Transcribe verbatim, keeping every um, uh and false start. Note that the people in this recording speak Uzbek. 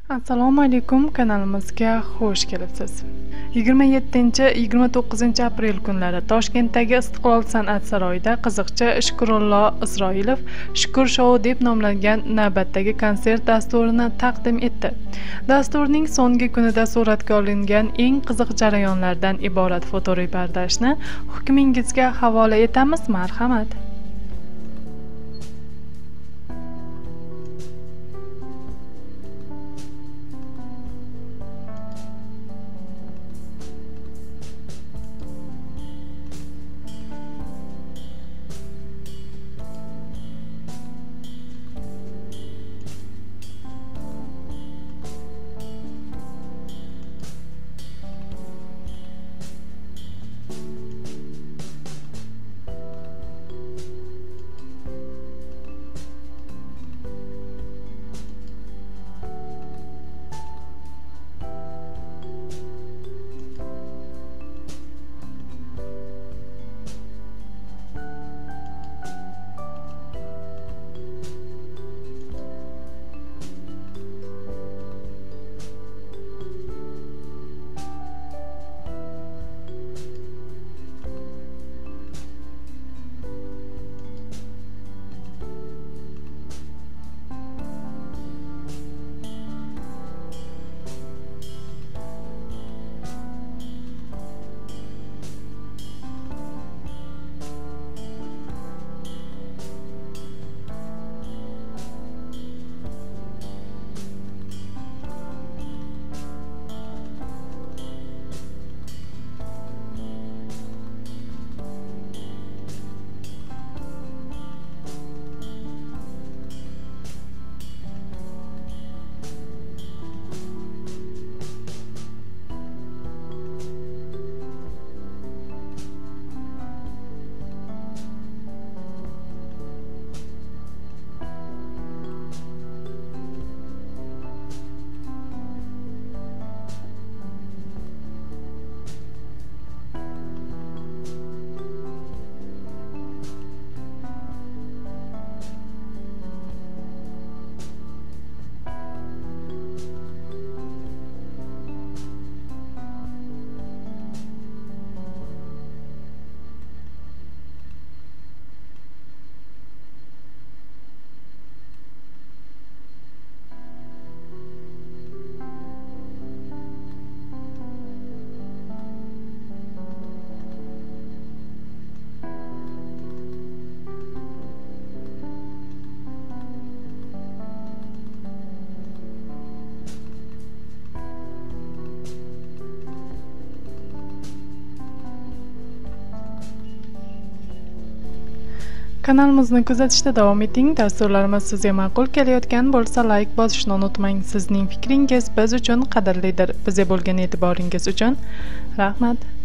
Assalomu alaykum, kanalimizga xush kelibsiz. yigirma yettinchi yigirma to'qqizinchi aprel kunlari Toshkentdagi Istiqlol san'at saroyida qiziqchi Shukurullo Isroilov Shukur shou deb nomlangan navbatdagi konsert dasturini taqdim etdi. Dasturning so'nggi kunida suratga olingan eng qiziq jarayonlardan iborat fotoreportajni hukmingizga havola etamiz, marhamat. Kanalimizni kuzatishda davom eting. Dasturlarimiz sizga ma'qul kelayotgan bo'lsa, like bosishni unutmang. Sizning fikringiz biz uchun qadrlidir. Bizga bo'lgan e'tiboringiz uchun rahmat.